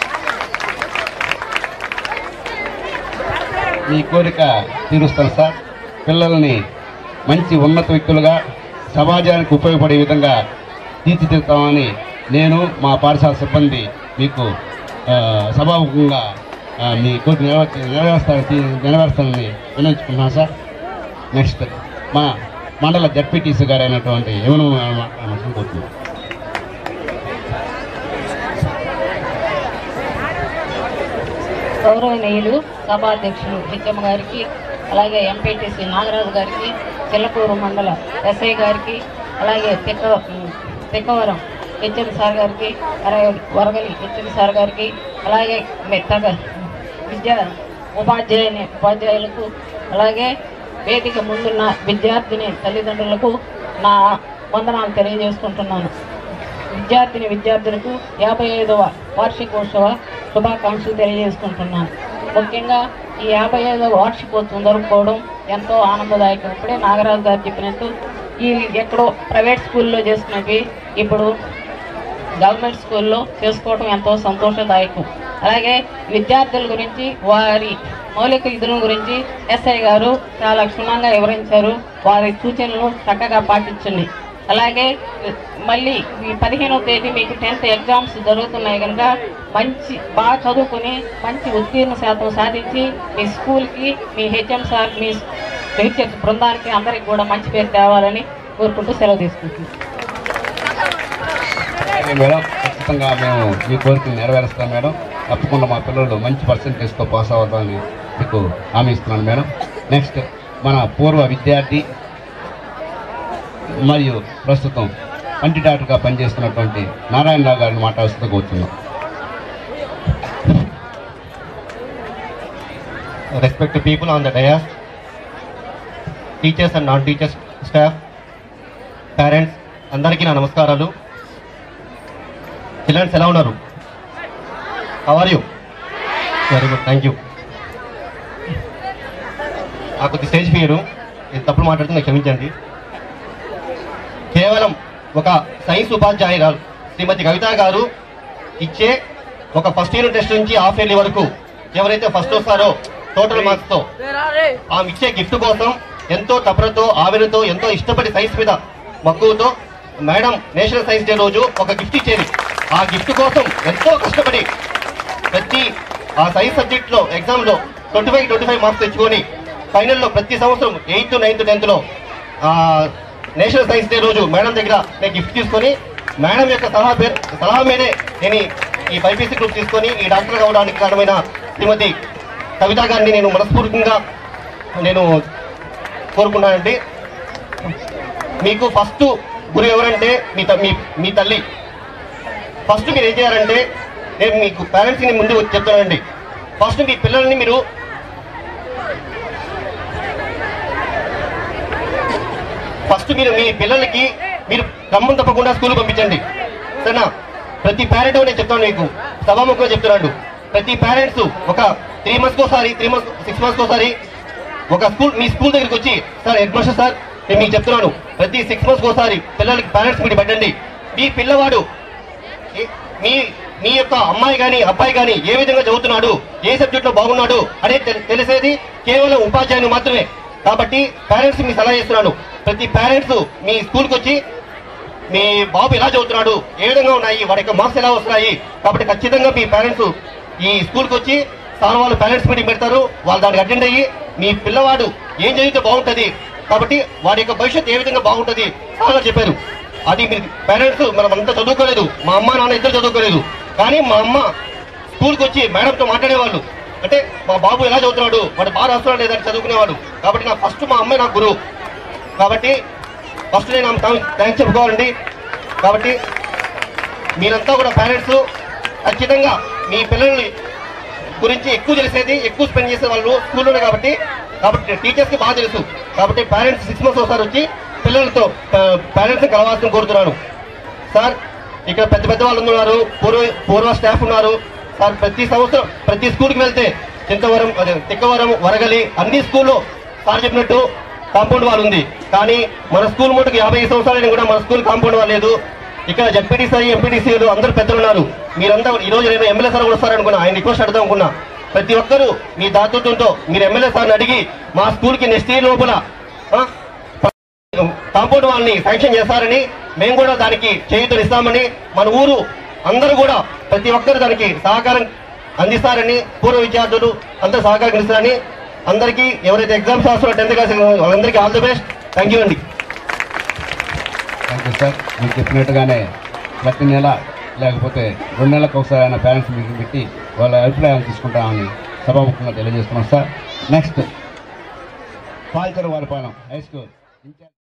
[SPEAKER 4] మీ కోరిక తీరుస్తాను సార్. పిల్లల్ని మంచి ఉన్నత వ్యక్తులుగా సమాజానికి ఉపయోగపడే విధంగా తీర్చిదిద్దామని నేను మా పాఠశాల సిబ్బంది మీకు సభాముఖంగా మీ కోరిక నెరవేర్స్తానని వినియోగించుకుంటున్నాను సార్. నెక్స్ట్ మా మండల జడ్పీటీసీ గారు అయినటువంటి ఏమను కోరుతున్నాను.
[SPEAKER 10] గౌరవనీయులు సభాధ్యక్షులు హెచ్ఎం గారికి, అలాగే ఎంపీటీసీ నాగరాజు గారికి, చిల్లకూరు మండల ఎస్ఐ గారికి, అలాగే తిక్కవరం హెచ్ఎం సార్ గారికి, అలాగే వరగలి హెచ్ఎం సార్ గారికి, అలాగే ఉపాధ్యాయులకు, అలాగే వేదిక ముందున్న విద్యార్థిని తల్లిదండ్రులకు నా వందనాలు తెలియజేసుకుంటున్నాను. విద్యార్థులకు 55వ వార్షికోత్సవ శుభాకాంక్షలు తెలియజేసుకుంటున్నాను. ముఖ్యంగా ఈ 55వ వార్షికోత్సవం జరుపుకోవడం ఎంతో ఆనందదాయకం. ఇప్పుడే నాగరాజు గారు చెప్పినట్టు ఈ ఎక్కడో ప్రైవేట్ స్కూల్లో చేసుకున్నవి ఇప్పుడు గవర్నమెంట్ స్కూల్లో చేసుకోవడం ఎంతో సంతోషదాయకం. అలాగే విద్యార్థుల గురించి, వారి మౌలిక విధుల గురించి ఎస్ఐ గారు చాలా క్షుణ్ణంగా వివరించారు. వారి సూచనలు చక్కగా పాటించండి. అలాగే మళ్ళీ ఈ 15వ తేదీ మీకు 10th ఎగ్జామ్స్ జరుగుతున్నాయి కనుక బాగా చదువుకుని మంచి ఉత్తీర్ణ శాతం సాధించి మీ స్కూల్కి, మీ హెచ్ఎం సార్, మీ టీచర్స్ బృందానికి అందరికి కూడా మంచి పేరు తేవాలని కోరుకుంటూ సెలవు తీసుకుంటున్నాం.
[SPEAKER 4] మేడం, ఖచ్చితంగా మేము మీ కోరికలు నెరవేరుస్తాం మేడం. తప్పకుండా మా పిల్లలు మంచి పర్సెంటేజ్తో పాస్ అవ్వాలని మీకు హామీ ఇస్తున్నాను మేడం. నెక్స్ట్ మన పూర్వ విద్యార్థి మరియు ప్రస్తుతం కంటి డాక్టర్గా పనిచేస్తున్నటువంటి నారాయణరావు గారిని మాట్లాడుతూ కూర్చున్నాం.
[SPEAKER 11] Respected people on the dais, teachers and non-teachers staff, parents, అందరికీ నా నమస్కారాలు. చిల్డ్రన్స్ ఎలా ఉన్నారు? How are you? Very good, thank you. నాకు కొద్ది స్టేజ్ ఫియరు, ఇది తప్పుడు మాట్లాడుతున్నా క్షమించండి. కేవలం ఒక సైన్స్ ఉపాధ్యాయురాలు శ్రీమతి కవిత గారు ఇచ్చే ఒక ఫస్ట్ యూనిట్ టెస్ట్ నుంచి హాఫ్ ఇయర్లీ వరకు ఎవరైతే ఫస్ట్ వస్తారో టోటల్ మార్క్స్తో ఆమె ఇచ్చే గిఫ్ట్ కోసం ఎంతో తపనతో, ఆవిరితో, ఎంతో ఇష్టపడి సైన్స్ మీద మక్కువతో మేడం నేషనల్ సైన్స్ డే రోజు ఒక గిఫ్ట్ ఇచ్చేది. ఆ గిఫ్ట్ కోసం ఎంతో కష్టపడి ప్రతి ఆ సైన్స్ సబ్జెక్ట్లో ఎగ్జామ్లో 25 మార్క్స్ తెచ్చుకొని ఫైనల్లో ప్రతి సంవత్సరం 8th, 9th, 10th national science day రోజు మేడం దగ్గర నేను గిఫ్ట్ తీసుకొని మేడం యొక్క సలహా మీదే నేను ఈ బైపీసీ గ్రూప్ తీసుకొని ఈ డాక్టర్ కావడానికి కారణమైన శ్రీమతి కవిత గారిని నేను మనస్ఫూర్తిగా కోరుకున్నానండి. మీకు ఫస్ట్ గురి ఎవరంటే మీ తల్లి. ఫస్ట్ మీరు ఏం చేయాలంటే, నేను మీకు పేరెంట్స్ని ముందు చెప్తానండి. ఫస్ట్ మీ పిల్లల్ని మీరు మీ పిల్లలకి మీరు క్రమం తప్పకుండా స్కూల్ పంపించండి, సరేనా? ప్రతి పేరెంట్ నేను చెప్తాను, మీకు సభాముఖంగా చెప్తున్నాడు. ప్రతి పేరెంట్స్ ఒక 3 months ఒకసారి 6 months ఒకసారి ఒక మీ స్కూల్ దగ్గరికి వచ్చి, సార్ హెడ్ మాస్టర్ సార్ నేను మీకు చెప్తున్నాను, ప్రతి 6 months ఒకసారి పిల్లలకి పేరెంట్స్ మీటింగ్ పెట్టండి. మీ పిల్లవాడు మీ యొక్క అమ్మాయి కానీ అబ్బాయి కానీ ఏ విధంగా చదువుతున్నాడు, ఏ సబ్జెక్ట్లో బాగున్నాడు అనేది తెలిసేది కేవలం ఉపాధ్యాయుని మాత్రమే. కాబట్టి పేరెంట్స్ మీ సలహా ఇస్తున్నాను, ప్రతి పేరెంట్స్ మీ స్కూల్కి వచ్చి మీ బాబు ఎలా చదువుతున్నాడు, ఏ విధంగా ఉన్నాయి, వాడి యొక్క మార్క్స్ ఎలా వస్తున్నాయి. కాబట్టి ఖచ్చితంగా మీ పేరెంట్స్ ఈ స్కూల్కి వచ్చి సార్ వాళ్ళు పేరెంట్స్ మీటింగ్ పెడతారు. వాళ్ళు దానికి అటెండ్ అయ్యి మీ పిల్లవాడు ఏం చదివితే బాగుంటుంది, కాబట్టి వాడి యొక్క భవిష్యత్తు ఏ విధంగా బాగుంటుంది సార్ చెప్పారు. అది మీరు పేరెంట్స్ మనం అంతా చదువుకోలేదు, మా అమ్మ నాన్న ఇద్దరు చదువుకోలేదు, కానీ మా అమ్మ స్కూల్కి వచ్చి మేడంతో మాట్లాడేవాళ్ళు. అంటే మా బాబు ఎలా చదువుతున్నాడు, వాడు బాగా రాస్తున్నాడు లేదని చదువుకునేవాడు. కాబట్టి నా ఫస్ట్ మా అమ్మాయి నాకు గురువు. కాబట్టి ఫస్ట్ నేను థ్యాంక్స్ చెప్పుకోవాలండి. కాబట్టి మీరంతా కూడా పేరెంట్స్ ఖచ్చితంగా మీ పిల్లల్ని గురించి ఎక్కువ తెలిసేది, ఎక్కువ స్పెండ్ చేసే వాళ్ళు స్కూల్లోనే. కాబట్టి టీచర్స్కి బాగా తెలుసు. కాబట్టి పేరెంట్స్ 6 months ఒకసారి వచ్చి పిల్లలతో పేరెంట్స్ని కలవాల్సిన కోరుతున్నాను. సార్ ఇక్కడ పెద్ద పెద్ద వాళ్ళు ఉన్నారు, పూర్వ స్టాఫ్ ఉన్నారు. సార్ ప్రతి సంవత్సరం ప్రతి స్కూల్కి వెళ్తే చింతవరం, తిక్కవరం, వరగలి అన్ని స్కూల్లో సార్ చెప్పినట్టు కాంపౌండ్ వాల్ ఉంది. కానీ మన స్కూల్ మటుకు 50 సంవత్సరాలైనా కూడా మన స్కూల్ కాంపౌండ్ వాల్ లేదు. ఇక్కడ జడ్పీటీసీ ఎంపీటీసీలు అందరూ పెద్దలు ఉన్నారు. మీరంతా ఈరోజు నేను ఎమ్మెల్యే సార్ కూడా వస్తారనుకున్నా, ఆయన రిక్వెస్ట్ అడుగుదాం అనుకున్నా. ప్రతి ఒక్కరూ మీ దాతృత్వంతో మీరు ఎమ్మెల్యే సార్ని అడిగి మా స్కూల్కి నెక్స్ట్ ఇయర్ లోపల కాంపౌండ్ వాల్ని శాంక్షన్ చేస్తారని, మేము కూడా దానికి చేయూతనిస్తామని, మన ఊరు అందరూ కూడా ప్రతి ఒక్కరు దానికి సహకారం అందిస్తారని, పూర్వ విద్యార్థులు అందరూ సహకారం ఇస్తారని, అందరికీ ఎవరైతే ఎగ్జామ్స్ రాస్తున్నారో 10th క్లాస్ వాళ్ళందరికీ all the best. Thank you అండి.
[SPEAKER 4] Thank you sir. మీకు చెప్పినట్టుగానే ప్రతి నెల లేకపోతే 2 నెలలకు ఒకసారి అయినా పేరెంట్స్ మీటింగ్ పెట్టి వాళ్ళ అభిప్రాయాలు తీసుకుంటామని సభాముఖంగా తెలియజేస్తున్నాం sir. Next Palchur Varipalem high school